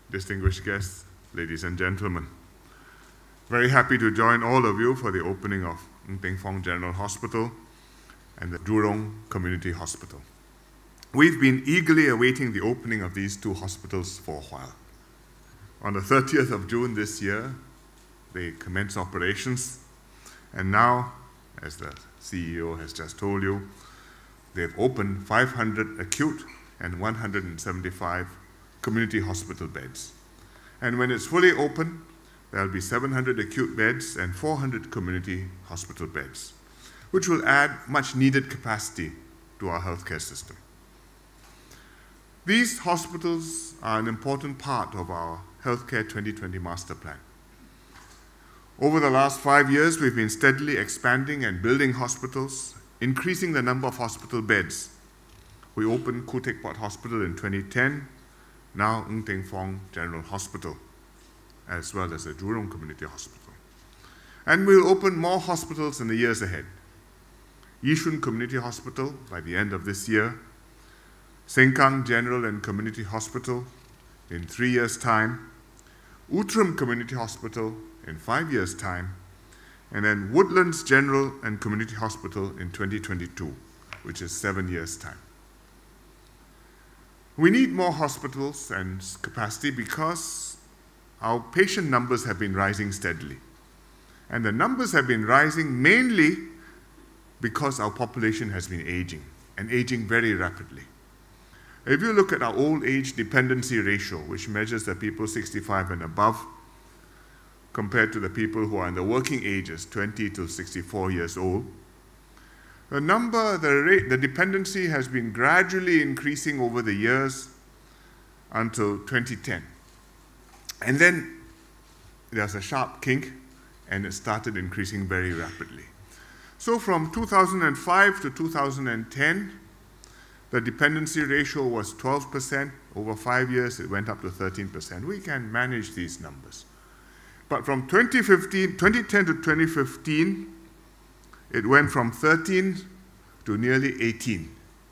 distinguished guests, ladies and gentlemen. Very happy to join all of you for the opening of Teng Fong General Hospital and the Jurong Community Hospital. We've been eagerly awaiting the opening of these two hospitals for a while. On the 30th of June this year, they commenced operations, and now, as the CEO has just told you, they've opened 500 acute and 175 community hospital beds. And when it's fully open, there'll be 700 acute beds and 400 community hospital beds, which will add much needed capacity to our healthcare system. These hospitals are an important part of our Healthcare 2020 Master Plan. Over the last 5 years, we've been steadily expanding and building hospitals, increasing the number of hospital beds. We opened Khoo Teck Puat Hospital in 2010, now Teng Fong General Hospital, as well as the Jurong Community Hospital. And we'll open more hospitals in the years ahead. Yishun Community Hospital by the end of this year, Sengkang General and Community Hospital in 3 years' time, Outram Community Hospital in 5 years' time, and then Woodlands General and Community Hospital in 2022, which is 7 years' time. We need more hospitals and capacity because our patient numbers have been rising steadily. And the numbers have been rising mainly because our population has been aging, and aging very rapidly. If you look at our old age dependency ratio, which measures the people 65 and above, compared to the people who are in the working ages, 20 to 64 years old, the dependency has been gradually increasing over the years until 2010. And then there's a sharp kink, and it started increasing very rapidly. So from 2005 to 2010, the dependency ratio was 12%. Over 5 years, it went up to 13%. We can manage these numbers. But from 2010 to 2015, it went from 13 to nearly 18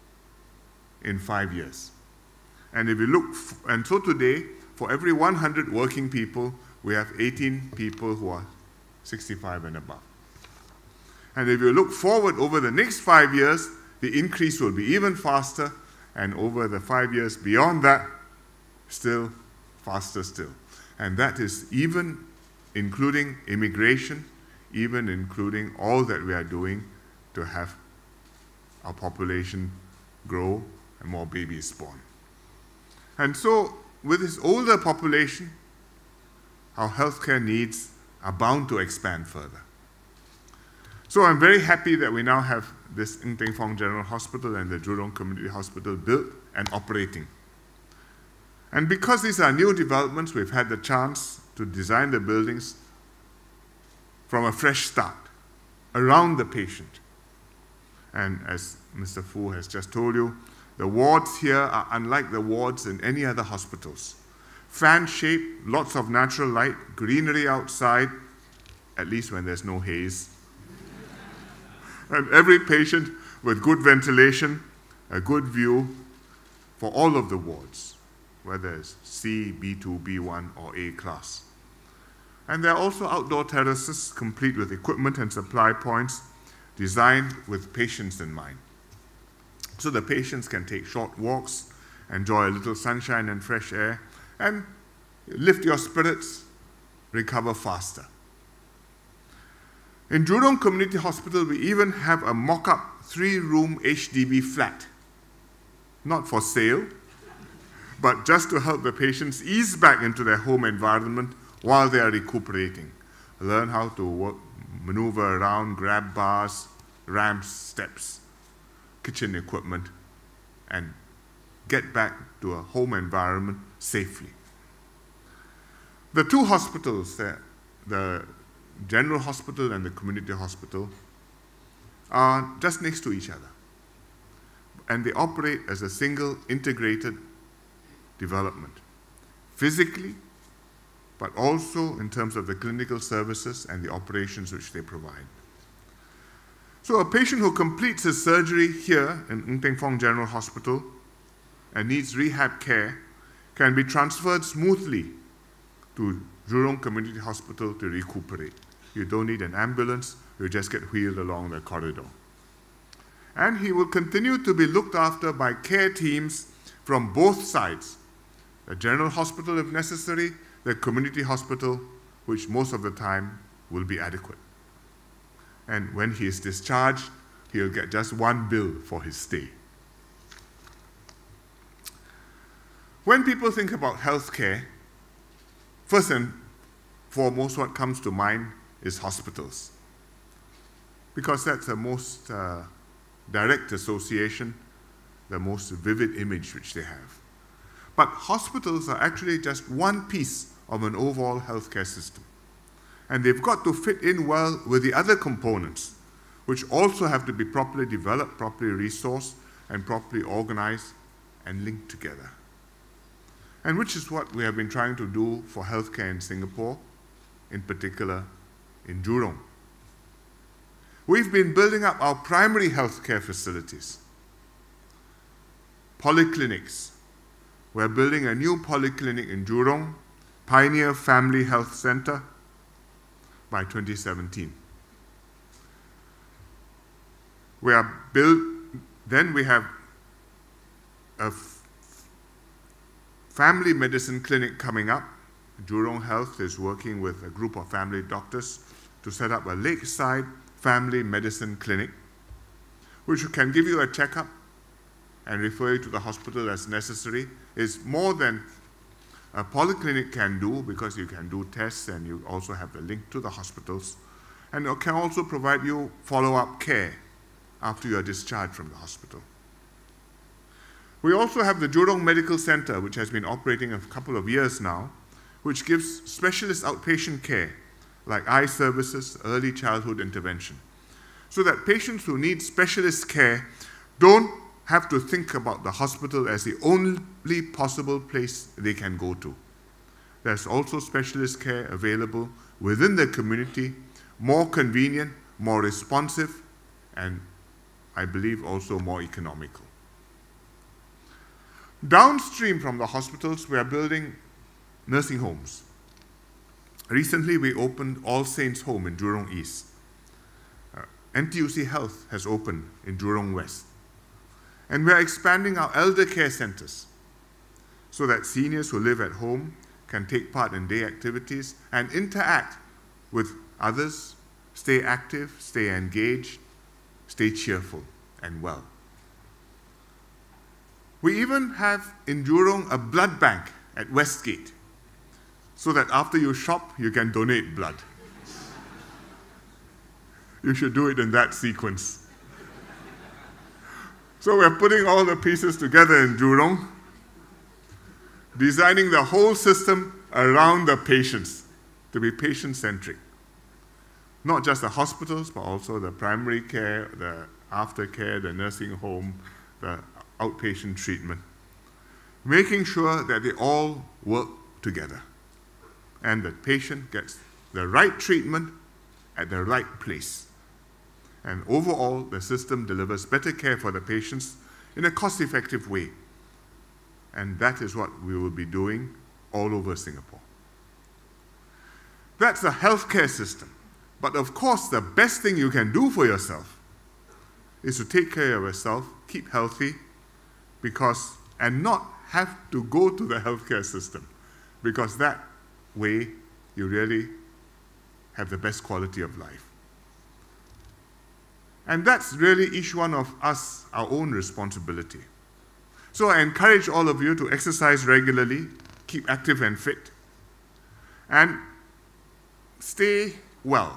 in 5 years. And if you look, and so today, for every 100 working people, we have 18 people who are 65 and above. And if you look forward over the next 5 years, the increase will be even faster, and over the 5 years beyond that, still faster still. And that is even including immigration, even including all that we are doing to have our population grow and more babies born. And so, with this older population, our healthcare needs are bound to expand further. So I'm very happy that we now have this Teng Fong General Hospital and the Jurong Community Hospital built and operating. And because these are new developments, we've had the chance to design the buildings from a fresh start, around the patient. And as Mr. Fu has just told you, the wards here are unlike the wards in any other hospitals. Fan-shaped, lots of natural light, greenery outside, at least when there's no haze. And every patient with good ventilation, a good view for all of the wards, whether it's C, B2, B1, or A class. And there are also outdoor terraces complete with equipment and supply points designed with patients in mind. So the patients can take short walks, enjoy a little sunshine and fresh air, and lift your spirits, recover faster. In Jurong Community Hospital, we even have a mock-up 3-room HDB flat. Not for sale, but just to help the patients ease back into their home environment while they are recuperating. Learn how to maneuver around, grab bars, ramps, steps, kitchen equipment, and get back to a home environment safely. The two hospitals, the General Hospital and the Community Hospital, are just next to each other. And they operate as a single integrated development, physically, but also in terms of the clinical services and the operations which they provide. So a patient who completes his surgery here in Teng Fong General Hospital and needs rehab care can be transferred smoothly to Jurong Community Hospital to recuperate. You don't need an ambulance, you just get wheeled along the corridor. And he will continue to be looked after by care teams from both sides. The general hospital if necessary, the community hospital, which most of the time will be adequate. And when he is discharged, he'll get just one bill for his stay. When people think about healthcare, first and foremost, what comes to mind is hospitals, because that's the most direct association, the most vivid image which they have. But hospitals are actually just one piece of an overall healthcare system. And they've got to fit in well with the other components, which also have to be properly developed, properly resourced, and properly organized and linked together. And which is what we have been trying to do for healthcare in Singapore, in particular in Jurong. We've been building up our primary healthcare facilities, polyclinics. We're building a new polyclinic in Jurong, Pioneer Family Health Center, by 2017. Then we have a family medicine clinic coming up. Jurong Health is working with a group of family doctors to set up a lakeside family medicine clinic, which can give you a checkup and refer you to the hospital as necessary. It's more than a polyclinic can do, because you can do tests and you also have the link to the hospitals. And it can also provide you follow-up care after you are discharged from the hospital. We also have the Jurong Medical Center, which has been operating a couple of years now, which gives specialist outpatient care, like eye services, early childhood intervention, so that patients who need specialist care don't have to think about the hospital as the only possible place they can go to. There's also specialist care available within the community, more convenient, more responsive, and I believe also more economical. Downstream from the hospitals, we are building nursing homes. Recently, we opened All Saints Home in Jurong East. NTUC Health has opened in Jurong West. And we are expanding our elder care centers so that seniors who live at home can take part in day activities and interact with others, stay active, stay engaged, stay cheerful and well. We even have in Jurong a blood bank at Westgate, so that after you shop, you can donate blood. You should do it in that sequence. So we're putting all the pieces together in Jurong, designing the whole system around the patients to be patient-centric. Not just the hospitals, but also the primary care, the aftercare, the nursing home, the outpatient treatment. Making sure that they all work together and the patient gets the right treatment at the right place. And overall, the system delivers better care for the patients in a cost-effective way. And that is what we will be doing all over Singapore. That's a healthcare system. But of course, the best thing you can do for yourself is to take care of yourself, keep healthy, and not have to go to the healthcare system, because that way you really have the best quality of life. And that's really each one of us, our own responsibility. So I encourage all of you to exercise regularly, keep active and fit, and stay well.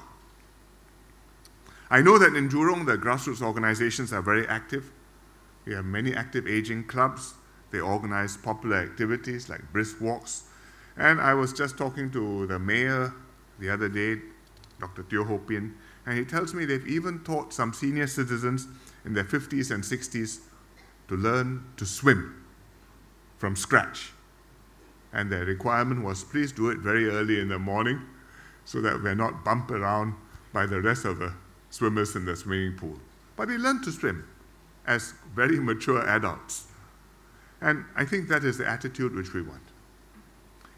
I know that in Jurong, the grassroots organizations are very active. We have many active aging clubs. They organize popular activities like brisk walks. And I was just talking to the mayor the other day, Dr. Teo Ho Pien, and he tells me they've even taught some senior citizens in their 50s and 60s to learn to swim from scratch. And their requirement was, please do it very early in the morning so that we're not bumped around by the rest of the swimmers in the swimming pool. But they learned to swim as very mature adults. And I think that is the attitude which we want.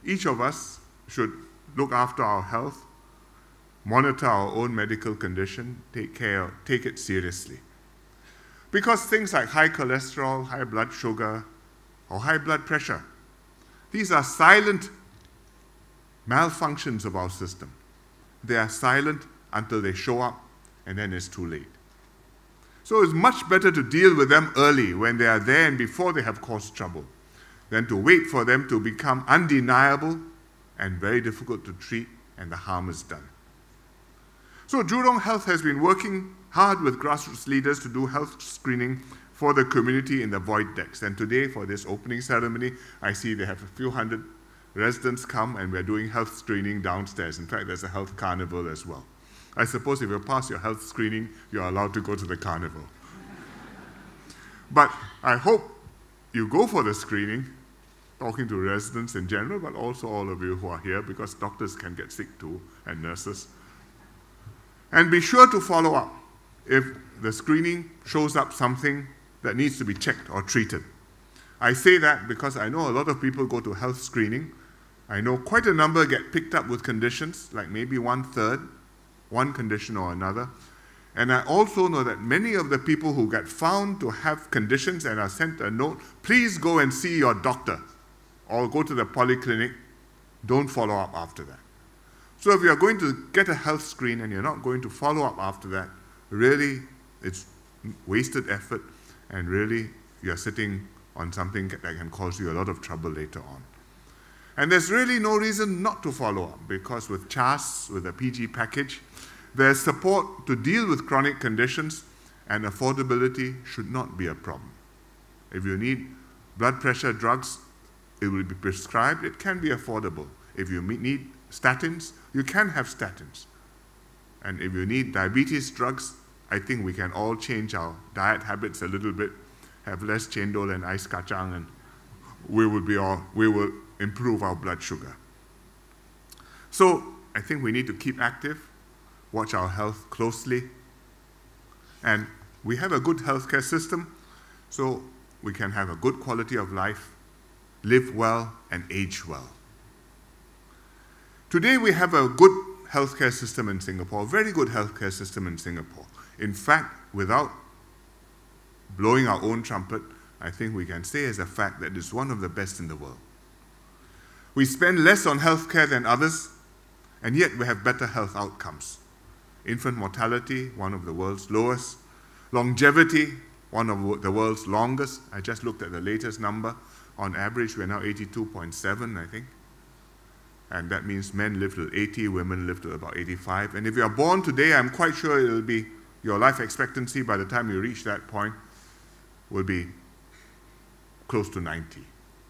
each of us should look after our health, monitor our own medical condition, take it seriously. Because things like high cholesterol, high blood sugar, or high blood pressure, these are silent malfunctions of our system. They are silent until they show up, and then it's too late. So it's much better to deal with them early, when they are there and before they have caused trouble, than to wait for them to become undeniable and very difficult to treat, and the harm is done. So Jurong Health has been working hard with grassroots leaders to do health screening for the community in the void decks. And today, for this opening ceremony, I see they have a few hundred residents come, and we're doing health screening downstairs. In fact, there's a health carnival as well. I suppose if you pass your health screening, you're allowed to go to the carnival. But I hope you go for the screening, talking to residents in general, but also all of you who are here, because doctors can get sick too, and nurses. And be sure to follow up if the screening shows up something that needs to be checked or treated. I say that because I know a lot of people go to health screening. I know quite a number get picked up with conditions, like maybe 1/3, one condition or another. And I also know that many of the people who get found to have conditions and are sent a note, please go and see your doctor, or go to the polyclinic, don't follow up after that. So if you're going to get a health screen and you're not going to follow up after that, really it's wasted effort, and really you're sitting on something that can cause you a lot of trouble later on. And there's really no reason not to follow up, because with Chiez, with the PG package, there's support to deal with chronic conditions, and affordability should not be a problem. If you need blood pressure drugs, it will be prescribed, it can be affordable. If you need statins, you can have statins. And if you need diabetes drugs, I think we can all change our diet habits a little bit, have less chendol and ice kacang, and we will improve our blood sugar. So I think we need to keep active, watch our health closely, and we have a good healthcare system, so we can have a good quality of life, live well, and age well. Today we have a good healthcare system in Singapore, a very good healthcare system in Singapore. In fact, without blowing our own trumpet, I think we can say as a fact that it's one of the best in the world. We spend less on healthcare than others, and yet we have better health outcomes. Infant mortality, one of the world's lowest. Longevity, one of the world's longest. I just looked at the latest number. On average, we're now 82.7, I think. And that means men live till 80, women live till about 85. And if you are born today, I'm quite sure it will be your life expectancy by the time you reach that point will be close to 90.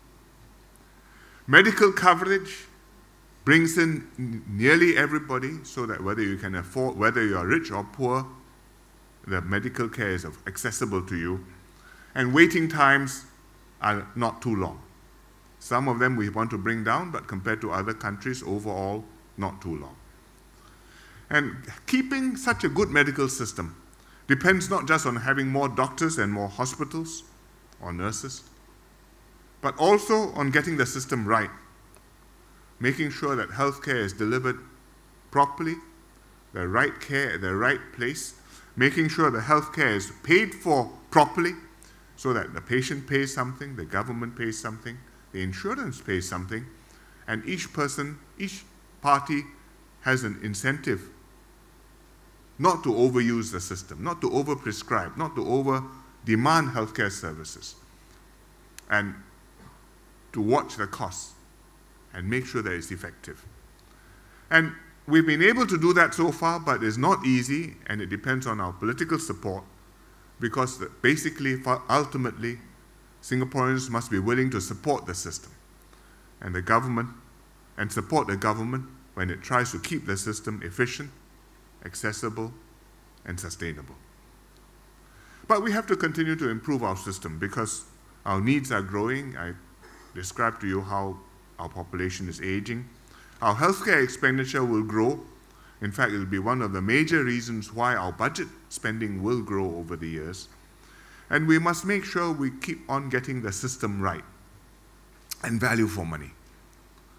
Medical coverage brings in nearly everybody, so that whether you can afford, whether you are rich or poor, the medical care is accessible to you. And waiting times are not too long. Some of them we want to bring down, but compared to other countries, overall, not too long. And keeping such a good medical system depends not just on having more doctors and more hospitals or nurses, but also on getting the system right, making sure that healthcare is delivered properly, the right care at the right place, making sure the healthcare is paid for properly, so that the patient pays something, the government pays something, the insurance pays something, and each person, each party has an incentive not to overuse the system, not to overprescribe, not to over-demand healthcare services, and to watch the costs and make sure that it's effective. And we've been able to do that so far, but it's not easy, and it depends on our political support, because basically, ultimately, Singaporeans must be willing to support the system and the government, and support the government when it tries to keep the system efficient, accessible, and sustainable. But we have to continue to improve our system because our needs are growing. I described to you how our population is aging. Our healthcare expenditure will grow. In fact, it will be one of the major reasons why our budget spending will grow over the years. And we must make sure we keep on getting the system right and value for money.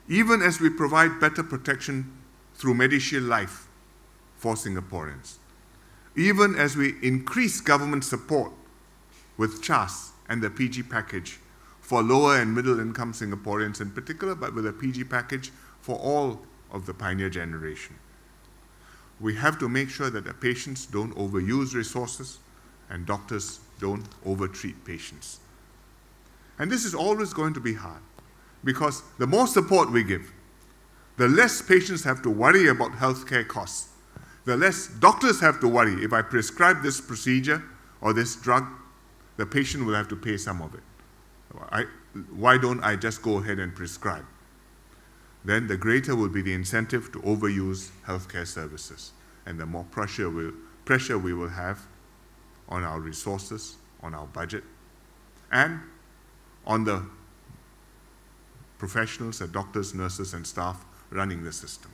even as we provide better protection through MediShield Life for Singaporeans, even as we increase government support with CHAS and the PG package for lower and middle income Singaporeans in particular, but with a PG package for all of the pioneer generation. We have to make sure that the patients don't overuse resources and doctors don't overtreat patients. And this is always going to be hard, because the more support we give, the less patients have to worry about healthcare costs. The less doctors have to worry. If I prescribe this procedure or this drug, the patient will have to pay some of it. Why don't I just go ahead and prescribe? Then the greater will be the incentive to overuse healthcare services, and the more pressure we will have on our resources, on our budget, and on the professionals, the doctors, nurses, and staff running the system.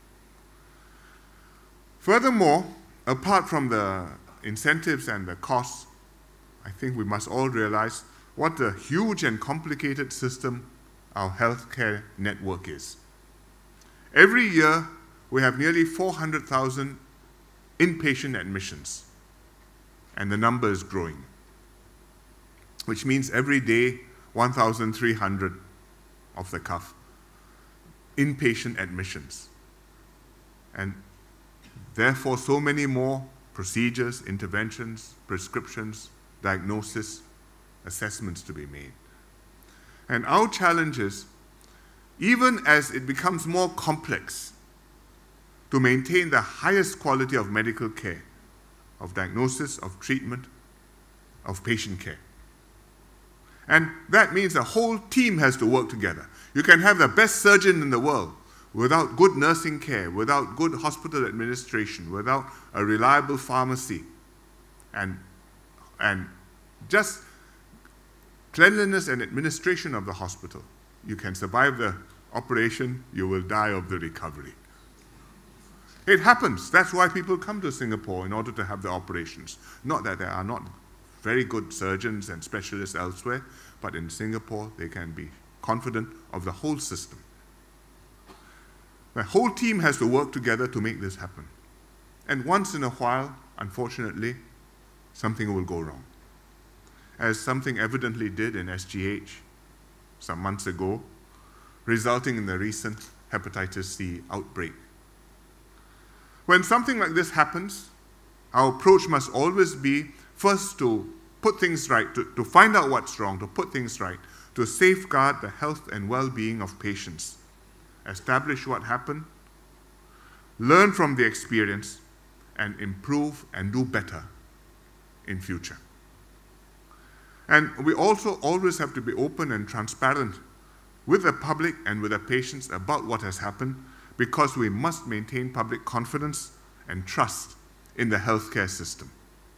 Furthermore, apart from the incentives and the costs, I think we must all realize what a huge and complicated system our healthcare network is. Every year, we have nearly 400,000 inpatient admissions, and the number is growing, which means every day, 1,300 off the cuff, inpatient admissions. And therefore, so many more procedures, interventions, prescriptions, diagnosis, assessments to be made. And our challenge is, even as it becomes more complex, to maintain the highest quality of medical care, of diagnosis, of treatment, of patient care. And that means the whole team has to work together. You can have the best surgeon in the world without good nursing care, without good hospital administration, without a reliable pharmacy, and just cleanliness and administration of the hospital. You can survive the operation, you will die of the recovery. It happens. That's why people come to Singapore, in order to have the operations. Not that there are not very good surgeons and specialists elsewhere, but in Singapore, they can be confident of the whole system. The whole team has to work together to make this happen. And once in a while, unfortunately, something will go wrong, as something evidently did in SGH some months ago, resulting in the recent hepatitis C outbreak. When something like this happens, our approach must always be first to put things right, to find out what's wrong, to put things right, to safeguard the health and well-being of patients, establish what happened, learn from the experience, and improve and do better in future. And we also always have to be open and transparent with the public and with the patients about what has happened, because we must maintain public confidence and trust in the healthcare system.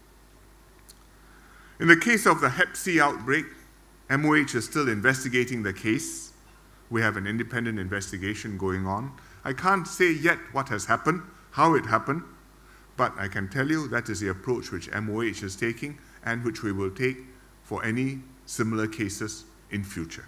In the case of the Hep C outbreak, MOH is still investigating the case. We have an independent investigation going on. I can't say yet what has happened, how it happened, but I can tell you that is the approach which MOH is taking and which we will take for any similar cases in future.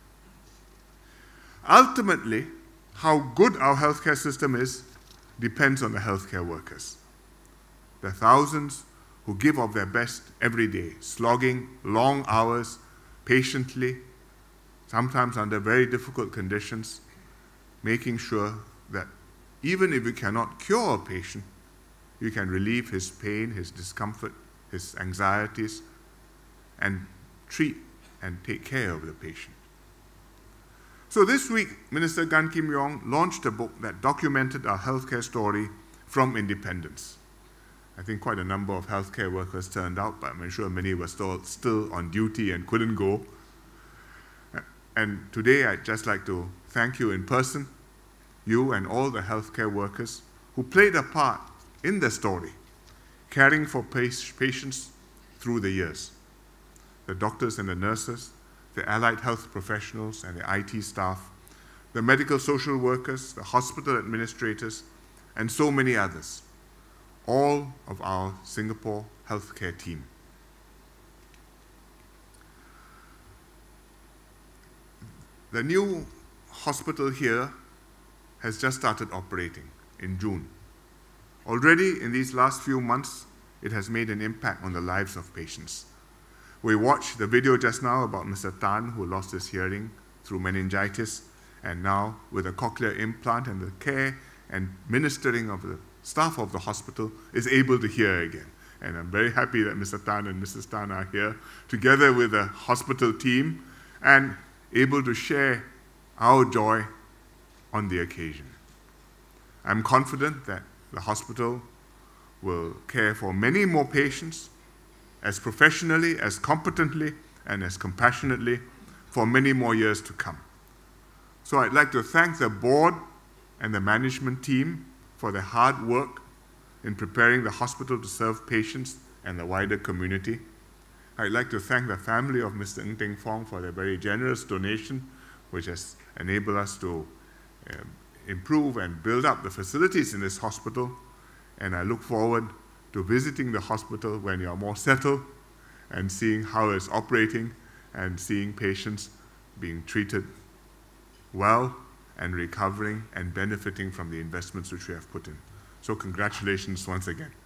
Ultimately, how good our healthcare system is depends on the healthcare workers. The thousands who give of their best every day, slogging long hours, patiently, sometimes under very difficult conditions, making sure that even if you cannot cure a patient, you can relieve his pain, his discomfort, his anxieties, and treat and take care of the patient. So this week, Minister Gan Kim Yong launched a book that documented our healthcare story from independence. I think quite a number of healthcare workers turned out, but I'm sure many were still on duty and couldn't go. And today, I'd just like to thank you in person, you and all the healthcare workers who played a part in the story, caring for patients through the years. The doctors and the nurses, the allied health professionals and the IT staff, the medical social workers, the hospital administrators, and so many others, all of our Singapore healthcare team. The new hospital here has just started operating in June. Already in these last few months, it has made an impact on the lives of patients. We watched the video just now about Mr. Tan, who lost his hearing through meningitis, and now with a cochlear implant and the care and ministering of the staff of the hospital is able to hear again. And I'm very happy that Mr. Tan and Mrs. Tan are here together with the hospital team and able to share our joy on the occasion. I'm confident that the hospital will care for many more patients as professionally, as competently, and as compassionately for many more years to come. So I'd like to thank the board and the management team for their hard work in preparing the hospital to serve patients and the wider community. I'd like to thank the family of Mr. Teng Fong for their very generous donation, which has enabled us to improve and build up the facilities in this hospital. And I look forward to visiting the hospital when you're more settled and seeing how it's operating and seeing patients being treated well and recovering and benefiting from the investments which we have put in. So congratulations once again.